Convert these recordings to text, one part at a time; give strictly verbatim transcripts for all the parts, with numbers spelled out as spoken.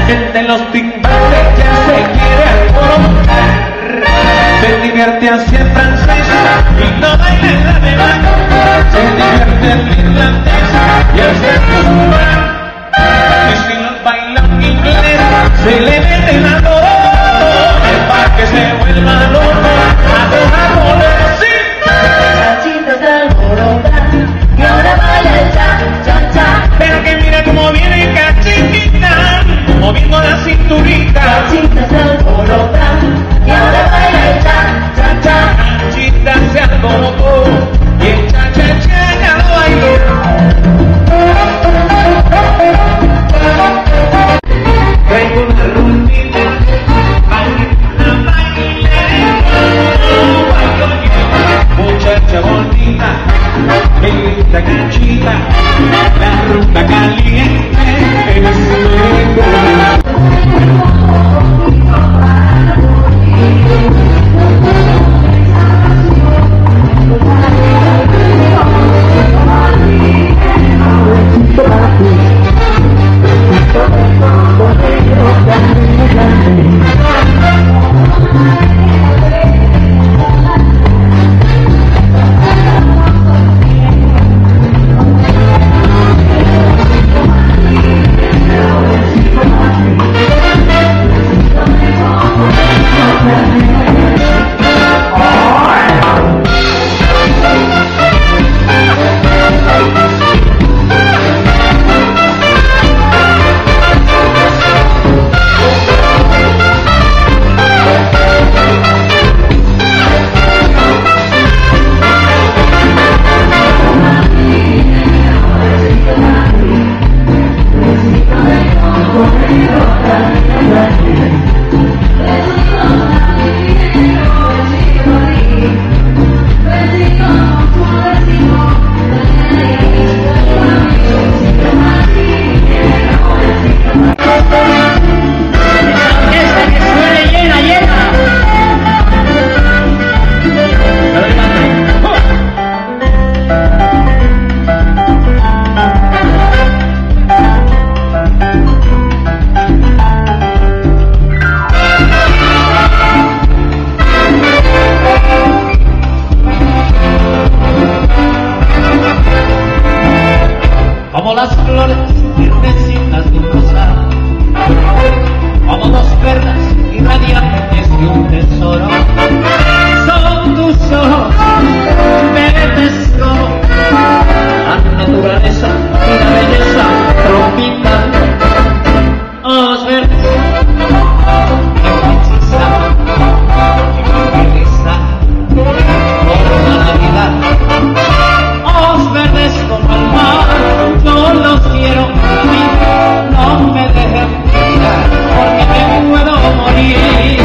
El de los Big Bang ya se quiere alborotar. Se divierte así el francés y no baila en la demás. Se divierte el irlandés y hasta el musulmán. Y si los baila en inglés, se le mete la voz para que se vuelva loco a los japoneses. La chica se alborota y ahora baila el cha, cha, cha. Pero que mira cómo viene cachiquita, moviendo la cinturita. La chica se alborota y ahora baila el cha, cha, cha. La chica se alborotó y el cha, cha, cha ya lo bailó. Traigo una rumbita, baila, baila, muchacha bonita, linda canchita, la rumba caliente en el suelo. Como las flores recitas de un rosal, como dos perlas irradiantes de un tesoro, son tus ojos, me tesoro, la naturaleza y la belleza tropical, ojos verdes, que hechizan, que rizan, por la Navidad, ojos verdes como el mar. Yo los quiero a mí, no me dejen mirar, porque me puedo morir.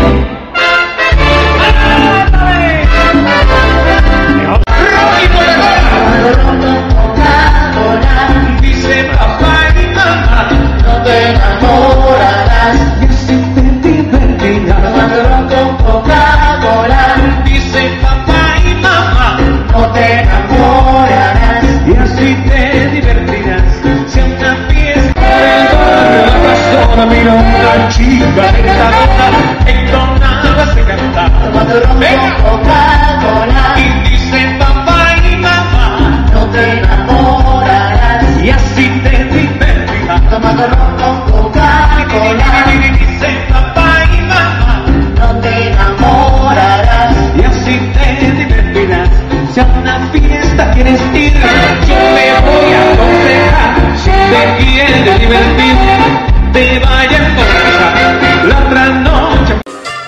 Dice papá y mamá, No te enamorarás, y así te divertirás. tomándolo con Coca-Cola. Dice papá y mamá, No te enamorarás, y así te divertirás. Si a una fiesta del barrio la persona mira una chica encantadora, entonada se canta. tomándolo con Venga. Coca-Cola. Y dice papá y mamá, No te enamorarás, y así te divertirás. tomándolo con Coca-Cola. Dice papá y mamá, No te enamorarás, y así te divertirás. Si a una fiesta quieres ir, yo te voy a aconsejar. Si te quieres divertir, te vayas a emborrachar la otra noche.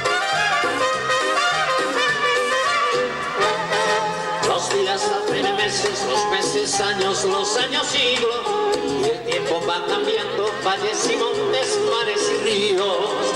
Los días hacen meses, los meses años, los años siglos, y el tiempo va cambiando valles y montes, mares y ríos.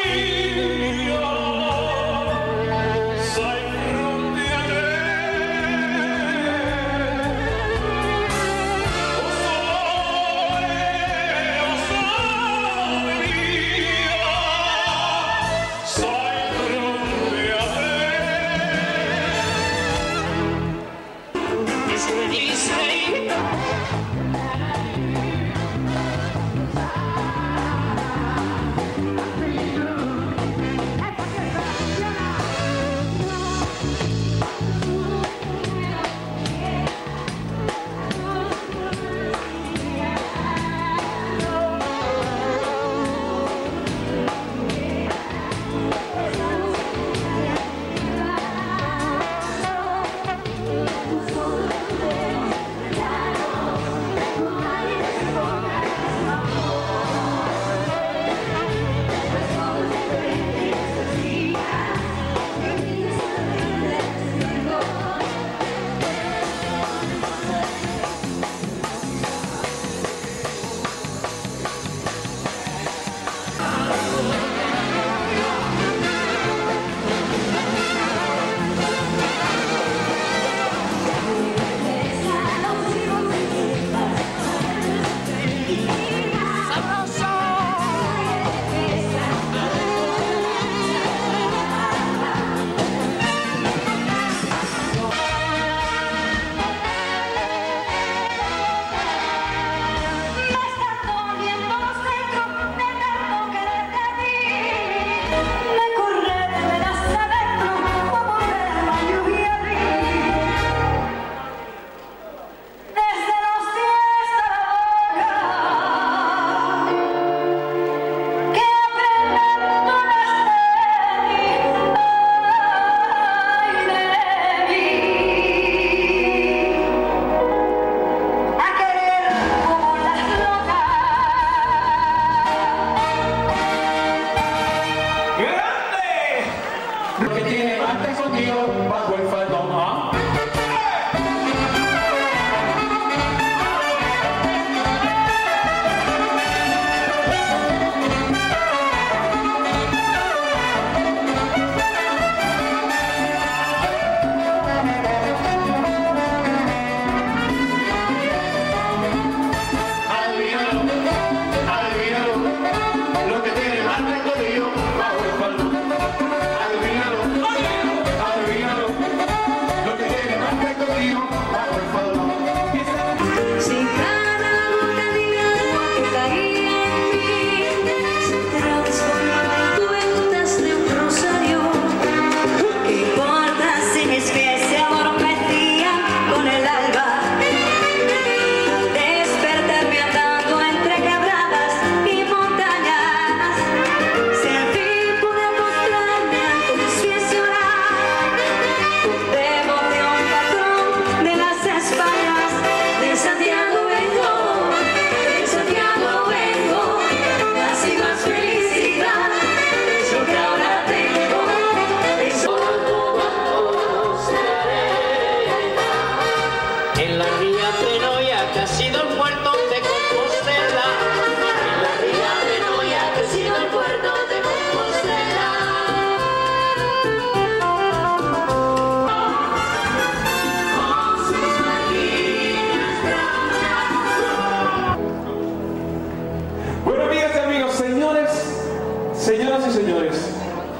Señoras y señores,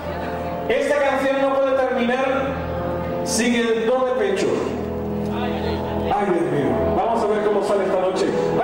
esta canción no puede terminar sin el do de pecho. Ay, Dios mío, vamos a ver cómo sale esta noche.